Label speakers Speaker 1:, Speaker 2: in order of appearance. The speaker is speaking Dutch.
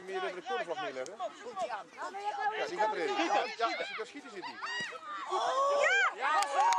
Speaker 1: meer de cornervlag neerleggen?
Speaker 2: Goed, Jan.
Speaker 1: Ja, die gaat erin. Ja, als je kan schieten zit die.
Speaker 2: Ja!